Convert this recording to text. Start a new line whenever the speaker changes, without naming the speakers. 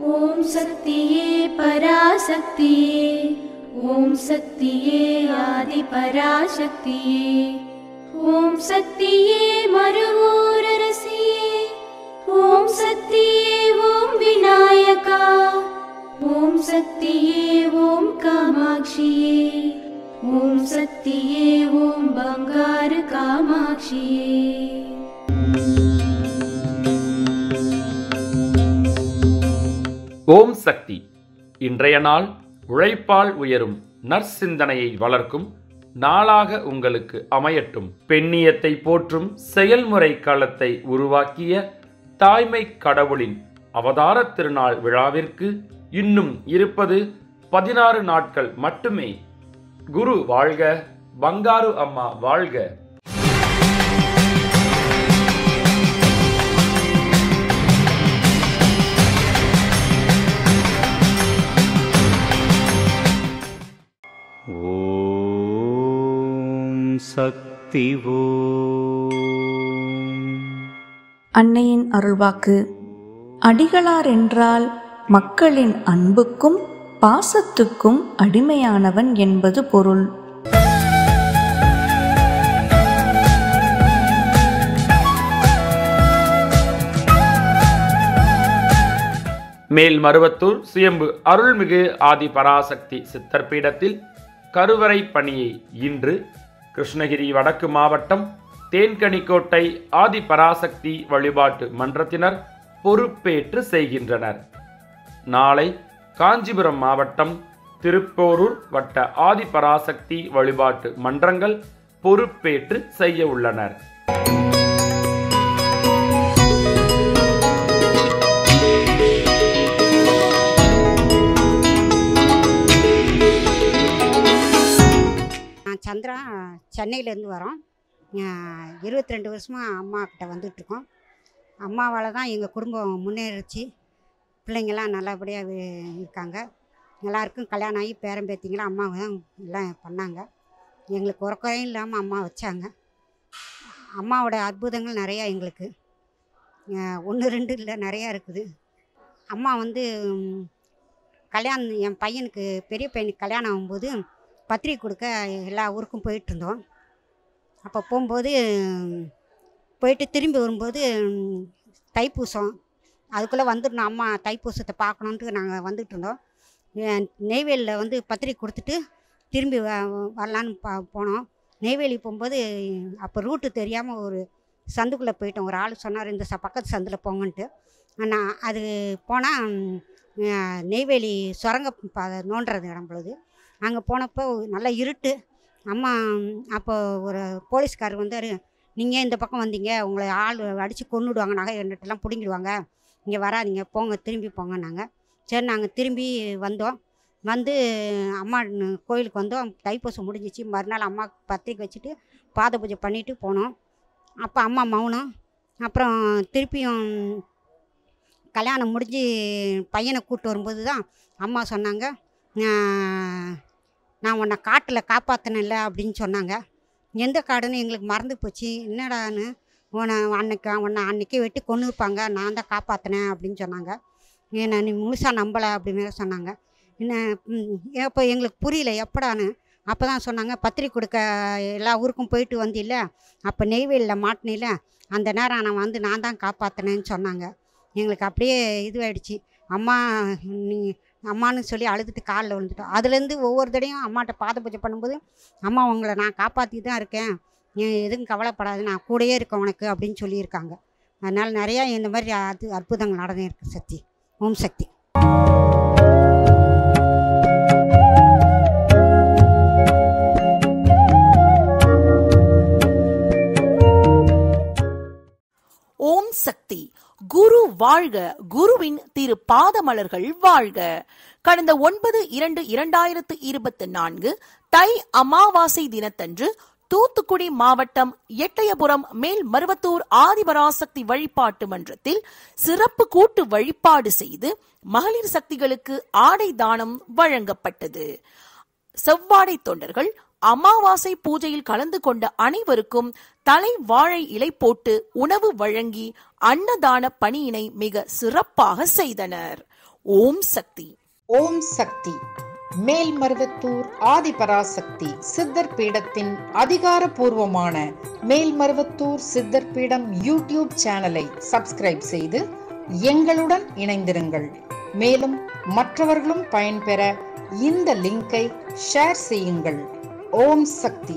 ஓம் சக்தியே பராசக்தியே, ஓம் சக்தியே ஆதி பராசக்தியே, ஓம் சக்தியே மறுவூரரசியே, ஓம் சக்தியே ஓம் விநாயகா, ஓம் சக்தியே ஓம் காமாட்சியே, ஓம் சக்தியே ஓம் பங்காரு காமாட்சியே.
ஓம் சக்தி. இன்றைய நாள் உழைப்பால் உயரும் நற்சிந்தனையை வளர்க்கும் நாளாக உங்களுக்கு அமையட்டும். பெண்ணியத்தை போற்றும் செயல்முறை களத்தை உருவாக்கிய தாய்மை கடவுளின் அவதார திருநாள் விழாவிற்கு இன்னும் இருப்பது 16 நாட்கள் மட்டுமே. குரு வாழ்க, பங்காரு அம்மா வாழ்க.
சக்தி.
அன்னையின் அருள்வாக்கு. அடிகளார் என்றால் மக்களின் அன்புக்கும் பாசத்துக்கும் அடிமையானவன் என்பது பொருள்.
மேல்மருவத்தூர் சுயம்பு அருள்மிகு ஆதி பராசக்தி சித்தர் பீடத்தில் கருவறை பணியை இன்று கிருஷ்ணகிரி வடக்கு மாவட்டம் தேன்கனிக்கோட்டை ஆதி பராசக்தி வழிபாட்டு மன்றத்தினர் பொறுப்பேற்று செய்கின்றனர். நாளை காஞ்சிபுரம் மாவட்டம் திருப்போரூர் வட்ட ஆதி பராசக்தி வழிபாட்டு மன்றங்கள் பொறுப்பேற்று செய்ய உள்ளனர்.
சந்திரா, சென்னையிலேருந்து வரோம். 22 வருஷமாக அம்மாக்கிட்ட வந்துட்டுருக்கோம். அம்மாவால் தான் எங்கள் குடும்பம் முன்னேறிச்சு. பிள்ளைங்கள்லாம் நல்லபடியாக இருக்காங்க. எல்லாருக்கும் கல்யாணம் ஆகி பேரம்பேத்திங்களாம் அம்மாவை தான் எல்லாம் பண்ணாங்க. எங்களுக்கு ஒரு குறையும் இல்லாமல் அம்மா வச்சாங்க. அம்மாவோட அற்புதங்கள் நிறையா எங்களுக்கு 1 2 இல்லை, நிறையா இருக்குது. அம்மா வந்து கல்யாணம் என் பையனுக்கு பெரிய பையனுக்கு கல்யாணம் ஆகும்போது பத்திரிக்கை கொடுக்க எல்லா ஊருக்கும் போயிட்டுருந்தோம். அப்போ போகும்போது போயிட்டு திரும்பி வரும்போது தைப்பூசம் அதுக்குள்ளே வந்துடணும். அம்மா தைப்பூசத்தை பார்க்கணுன்ட்டு நாங்கள் வந்துட்டு இருந்தோம். நெய்வேலியில் வந்து பத்திரிக்கை கொடுத்துட்டு திரும்பி வரலான்னு போனோம். நெய்வேலி போகும்போது அப்போ ரூட்டு தெரியாமல் ஒரு சந்துக்குள்ளே போயிட்டோம். ஒரு ஆள் சொன்னார், இந்த பக்கத்து சந்தில் போங்கன்ட்டு. நான் அது போனால் நெய்வேலி சுரங்க நோண்டுறது இடம் பொழுது அங்கே போனப்போ நல்லா இருட்டு. அம்மா அப்போ ஒரு போலீஸ்காரர் வந்தார், நீங்கள் இந்த பக்கம் வந்தீங்க, உங்களை ஆள் அடித்து கொன்னுடுவாங்க, நகை எண்ணட்டெல்லாம் பிடுங்கிடுவாங்க, இங்கே வராதிங்க, போங்க திரும்பி போங்கன்னாங்க. சரி, நாங்கள் திரும்பி வந்தோம். வந்து அம்மா கோயிலுக்கு வந்தோம். தைப்பூசம் முடிஞ்சிச்சு. மறுநாள் அம்மா பத்திரிக்கை வச்சுட்டு பாத பூஜை பண்ணிவிட்டு போனோம். அப்போ அம்மா மௌனம். அப்புறம் திருப்பியும் கல்யாணம் முடிஞ்சு பையனை கூப்பிட்டு வரும்போது தான் அம்மா சொன்னாங்க, நான் உன்னை காட்டில் காப்பாற்றினேன்ல அப்படின்னு சொன்னாங்க. எந்த காடுன்னு எங்களுக்கு மறந்து போச்சு. என்னடான்னு, உன்னை அன்னைக்கே வெட்டி கொண்டு இருப்பாங்க, நான் தான் காப்பாற்றினேன் அப்படின்னு சொன்னாங்க. ஏன்னா நீ முழுசாக நம்பலை அப்படின்னு சொன்னாங்க. என்ன இப்போ எங்களுக்கு புரியல எப்படான்னு. அப்போ தான் சொன்னாங்க, பத்திரிக்கை கொடுக்க எல்லா ஊருக்கும் போயிட்டு வந்தில்ல, அப்போ நெய்வேலியில் மாட்டினில்ல, அந்த நேரம் நான் தான் காப்பாற்றினேன்னு சொன்னாங்க. எங்களுக்கு அப்படியே இதுவாகிடுச்சு. அம்மா நீ அம்மானு சொல்லி அழுதுட்டு காலில் விழுந்துட்டோம். அதுலேருந்து ஒவ்வொரு தடையும் அம்மாட்ட பாத பூஜை பண்ணும்போது, அம்மா உங்களை நான் காப்பாற்றி தான் இருக்கேன், நீ எதுவும் கவலைப்படாது, நான் கூடயே இருக்கேன் உனக்கு அப்படின்னு சொல்லியிருக்காங்க. அதனால் நிறையா இந்த மாதிரி அற்புதங்கள் நடந்தே இருக்குது. சக்தி. ஓம் சக்தி.
ஓம் சக்தி. குரு வாழ்க, குருவின் திரு பாதமலர்கள் வாழ்க. கடந்த 9/2/2024 தை அமாவாசை தினத்தன்று தூத்துக்குடி மாவட்டம் எட்டயபுரம் மேல்மருவத்தூர் ஆதிபராசக்தி வழிபாட்டு மன்றத்தில் சிறப்பு கூட்டு வழிபாடு செய்து மகளிர் சக்திகளுக்கு ஆடை தானம் வழங்கப்பட்டது. செவ்வாடை தொண்டர்கள் அமாவாசை பூஜையில் கலந்து கொண்ட அனைவருக்கும் தலை வாழை இலை போட்டு உணவு வழங்கி அன்னதான பணியினை மிக சிறப்பாக செய்தனர். ஓம் சக்தி.
ஓம் சக்தி. மேல்மருவத்தூர் ஆதிபராசக்தி சித்தர் பீடத்தின் அதிகாரப்பூர்வமான மேல்மருவத்தூர் சித்தர் பீடம் யூடியூப் சேனலை சப்ஸ்கிரைப் செய்து எங்களுடன் இணைந்திருங்கள். மேலும் மற்றவர்களும் பயன்பெற இந்த லிங்கை ஷேர் செய்யுங்கள். ஓம் சக்தி.